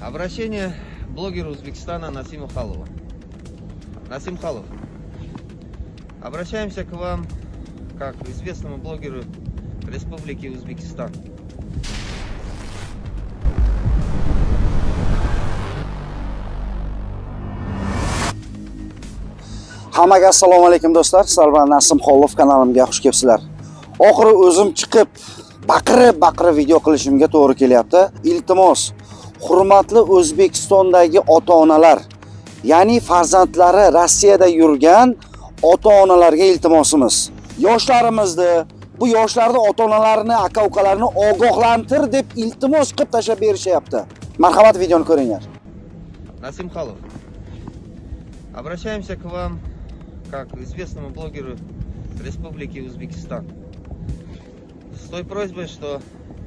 Обращение блогера Узбекистана Насиму Халову. Насим Халов, обращаемся к вам как к известному блогеру Республики Узбекистан. Hammaga assalomu alaykum do'stlar. Sizlar Nasim Xolov kanalimga xush kelibsizlar. Oxiri o'zim chiqib baqirib video qilishimga to'g'ri kelyapti. Iltimos, hurmatli O'zbekistondagi ota-onalar, ya'ni farzandlari Rossiyada yurgan ota-onalarga iltimosimiz. Yoshlarimizni, bu yoshlarning ota-onalarini, aka-ukalarini ogohlantir deb iltimos qilib tashlab berishyapti. Marhamat, videoni ko'ringlar. Насим Халов, обращаемся к вам как к известному блогеру Республики Узбекистан с той просьбой, что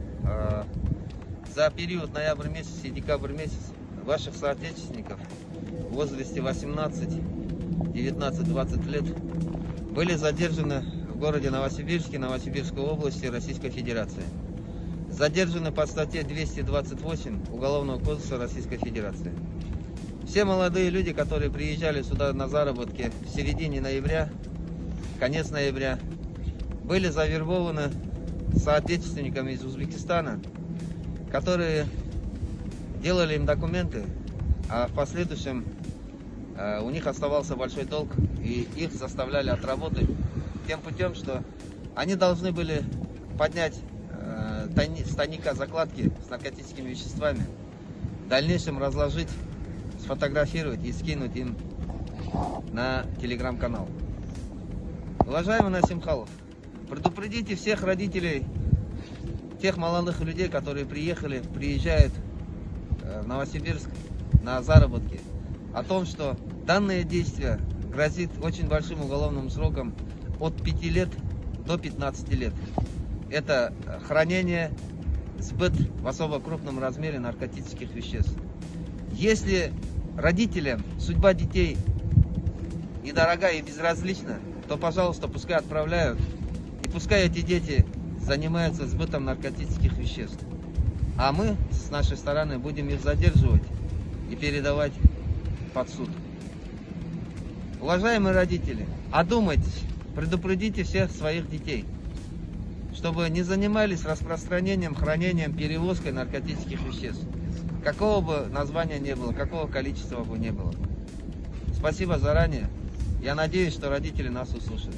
за период ноябрь месяц и декабрь месяц ваших соотечественников в возрасте 18, 19, 20 лет были задержаны в городе Новосибирске, Новосибирской области Российской Федерации. Задержаны по статье 228 Уголовного кодекса Российской Федерации. Все молодые люди, которые приезжали сюда на заработки в середине ноября, конец ноября, были завербованы соотечественниками из Узбекистана, которые делали им документы, а в последующем у них оставался большой долг, и их заставляли отработать тем путем, что они должны были поднять с тайника закладки с наркотическими веществами, в дальнейшем разложить, сфотографировать и скинуть им на телеграм-канал. Уважаемый Насим Халов, предупредите всех родителей, тех молодых людей, которые приезжают в Новосибирск на заработки, о том, что данное действие грозит очень большим уголовным сроком от 5 лет до 15 лет. Это хранение, сбыт в особо крупном размере наркотических веществ. Если родителям судьба детей недорога и безразлична, то, пожалуйста, пускай отправляют, и пускай эти дети занимаются сбытом наркотических веществ. А мы, с нашей стороны, будем их задерживать и передавать под суд. Уважаемые родители, одумайтесь, предупредите всех своих детей, чтобы не занимались распространением, хранением, перевозкой наркотических веществ. Какого бы названия не было, какого количества бы не было. Спасибо заранее. Я надеюсь, что родители нас услышат.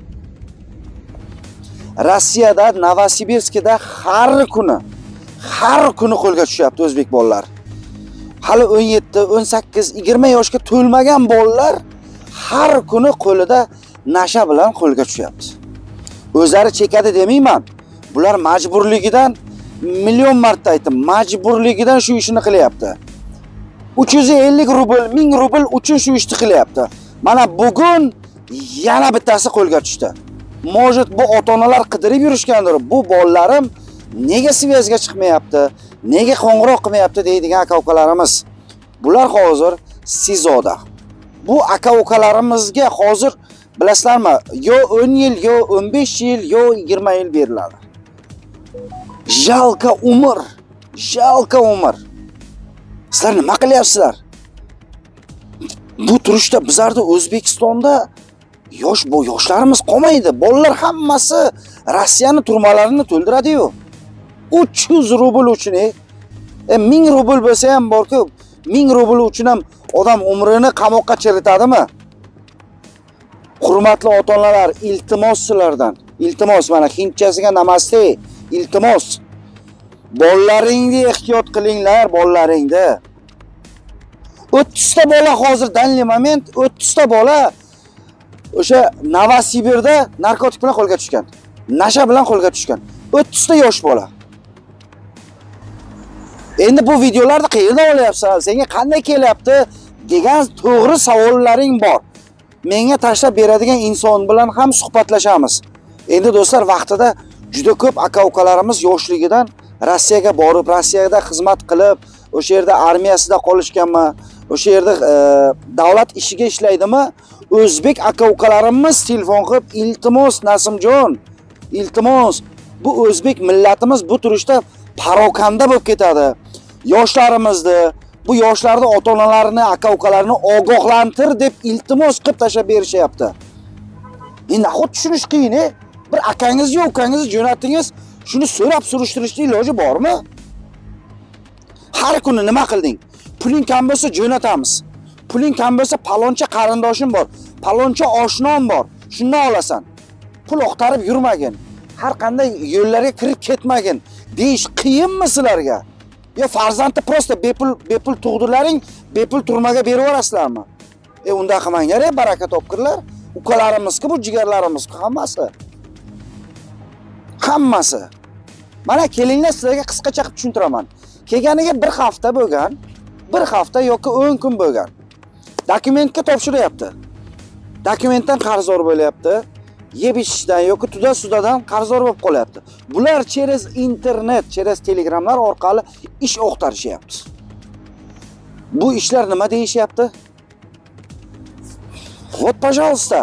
Rossiyada, Novosibirskda har kuni qo'lga tushyapti o'zbek bolalar. Hali 17, 18, 20 yoshga to'lmagan bolalar har kuni qo'lida nasha bilan qo'lga tushyapti. O'zlari chekadi demayman. Bular majburligidan, million marta aytdim, majburligidan shu ishni qilyapti. 350 rubl, 1000 rubl uchun shu ishni qilyapti. Mana bugun yana bittasi qo'lga tushdi. Может, bu ota-onalar qidirib yurishgandir. Bu bolalarim nega svязga chiqmayapti, nega qo'ng'iroq qilmayapti deydigan aka-ukalarimiz. Bular hozir SIZOda. Bu aka-ukalarimizga hozir bilasizlarmi, yo 10 yil, yo 15 yil, yo 20 yil beriladi. Jalka umr. Sizlar nima qilyapsizlar? Bu turishda bizlarda O'zbekistonda yoshlarimiz qolmaydi. Bolalar hammasi Rossiyani turmalarini to'ldiradi-yu. 300 rubl uchun, 1000 rubl bo'lsa ham borku, 1000 rubl uchun ham odam umrini qamoqqa chiritadimi? Hurmatli ota-onalar, iltimos sizlardan. Iltimos, mana hindchasiga namaste. Iltimos. Bolalaringni ehtiyot qilinglar, bolalaringni. 30 ta bola hozir danli moment, 30 ta bola o'sha Novosibirda narkotik bilan qo'lga tushgan. Nasha bilan qo'lga tushgan. 30 ta yosh bola. Endi bu videolarni qayerdan olyapsan? Senga qanday kelyapti degan to'g'ri savollaring bor. Menga tashlab beradigan inson bilan ham suhbatlashamiz. Endi do'stlar, vaqtida juda ko'p aka-ukalarimiz yoshligidan Rossiyaga borib, Rossiyada xizmat qilib, o'sha yerda armiyasida qolishganmi, o'sha yerda davlat ishiga ishlaydimi? O'zbek aka-ukalarimiz telefon qilib, iltimos Nasimjon, iltimos, bu o'zbek millatimiz bu turishda parokanda bo'lib ketadi. Yoshlarimizni, Bu yoshlarni ota-onalarini, aka-ukalarini ogohlantir deb iltimos qilib tashlab berishyapti. Endi nahot tushunish qiyin, bir akangiz yo ukangizni jo'natdingiz, shuni so'rab surishtirishning iloji bormi? Har kuni nima qilding? Puling kam bo'lsa jo'natamiz. Puling kam bo'lsa paloncha qarindoshim bor, paloncha oshnom bor. Shundan olasan. Pul oqtarib yurmagin. Har qanday yo'llarga kirib ketmagin. Deyish qiyinmi sizlarga? Yo farzandni prosta bepul tug'dilaring, bepul turmaga berib yuborasizlarmi? Unda qilmanglar, baraka topkirlar. Ukalarimizki bu jigarlarimiz hammasi. Hammasi. Mana kelinglar sizlarga qisqacha qilib tushuntiraman. Kelganiga bir hafta bo'lgan, bir hafta yoki 10 kun bo'lgan. Dokumentga topshiryapti. Dokumentdan qarzdor bo'lyapti. Yeb ichishdan yoki tuda sudadan qarzdor bo'lib qolyapti. Bular через internet, через telegramlar orqali ish o'qtarishyapti. Bu ishlar nima deyishyapti? Вот, пожалуйста.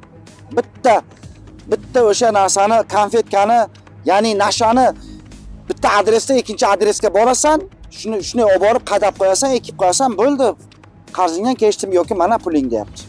Bitta o'sha narsani, konfetkani, ya'ni nashani bitta adresdan ikkinchi adresga borasan, shuni olib borib qadab qo'yasan, ekib qo'yasan, bo'ldi. Qarzingdan kechdim yoki mana puling deyapti.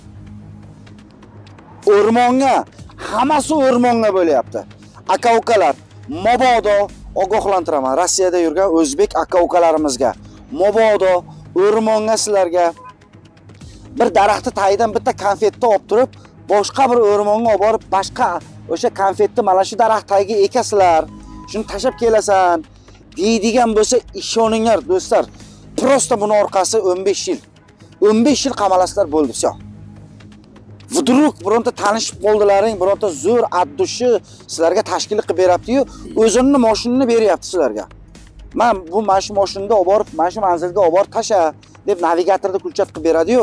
O'rmonga, hammasi o'rmonga bo'lyapti. Aka-ukalar, mabodo ogohlantiraman Rossiyada yurgan o'zbek aka-ukalarimizga. Mabodo o'rmonga sizlarga bir daraxtni tagidan bitta konfetni olib turib, boshqa bir o'rmonga olib borib, boshqa o'sha konfetni mana shu daraxt tagiga ekasizlar. Shuni tashab kelasan, deydigan bo'lsa ishoninglar do'stlar. Prosta buni orqasi 15 yil. 15 yil qamalasizlar bo'ldi, всё. Vdruk bironta tanishib qoldilaring, bironta zo'r addushi sizlarga tashkil qilib beryapti-yu, o'zining mashinasini beryapti sizlarga. Men bu mana mashinada olib borib, mana shu manzilga olib borib tasha deb navigatorda hujjat qilib beradi-yu.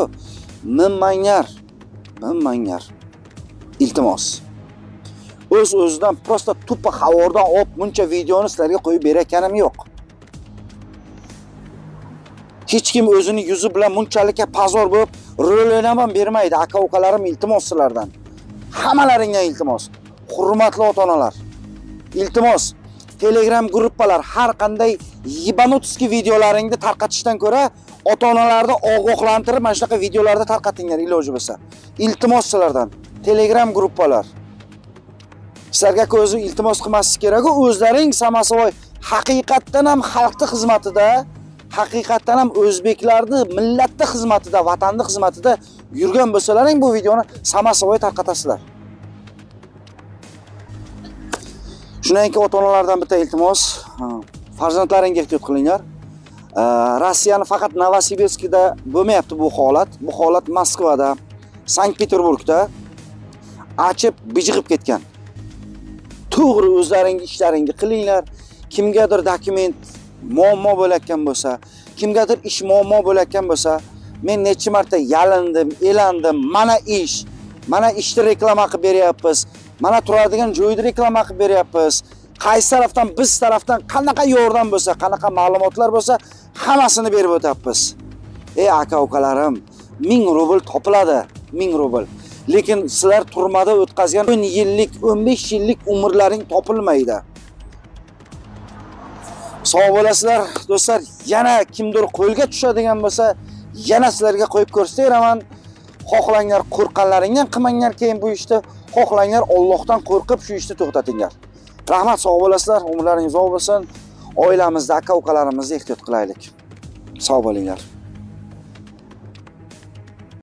Minmanglar. Iltimos. O'z-o'zidan prosta tupa havordan olib buncha videoni sizlarga qo'yib berayotganim yo'q. Hech kim o'zini yuzi bilan bunchalik pazor bo'lib rol o'ynaman bermaydi. Aka-ukalarim iltimos sizlardan. Hammalaringga iltimos. Hurmatli ota-onalar. Iltimos. Telegram gruppalar har qanday yibanutskiy videolaringni tarqatishdan ko'ra ota-onalarni ogohlantirib mana shunaqa videolarda tarqatinglar iloji bo'lsa. Iltimos sizlardan. Telegram gruppalar. Sizlarga ko'zi iltimos qilmaslik kerak, o'zlaring samasavoy haqiqatdan ham xalqning xizmatida, haqiqatdan ham o'zbeklarning millatning xizmatida, vatanning xizmatida yurgan bo'lsalaring bu videoni samasavoy tarqatasizlar. Shundan keyin ota-onalardan bitta iltimos, farzandlaringga ehtiyot qilinglar. Rossiyani faqat Novosibirskda bo'lmayapti bu holat. Bu holat Moskvada, Sankt-Peterburgda achib bijig'ib ketgan. To'g'ri o'zlaring ishlaringni qilinglar. Kimgadir dokument muammo bo'layotgan bo'lsa, kimgadir ish muammo bo'layotgan bo'lsa, men necha marta yalindim, elandim, mana ish, mana ishni reklama qilib beryapmiz. Mana turadigan joyni reklama qilib beryapmiz. Qaysi tarafdan, biz tarafdan qanaqa yordam bo'lsa, qanaqa ma'lumotlar bo'lsa, hammasini berib o'tamiz. Ey aka-ukalarim, 1000 rubl topiladi, 1000 rubl. Lekin sizlar turmada o'tkazgan 10 yillik, 15 yillik umrlaring topilmaydi. Sog' bo'lasizlar, do'stlar. Yana kimdir qo'lga tushadigan bo'lsa, yana sizlarga qo'yib ko'rsatiraman. Xohlanglar qo'rqqanlaringdan qilmanglar keyin bu ishni, xohlanglar Allohdan qo'rqib shu ishni to'xtatinglar. Rahmat, sog' bo'lasizlar, umrlaringiz uzoq bo'lsin. Oilamizda aka-ukalarimizni ehtiyot qilaylik. Sog' bo'linglar.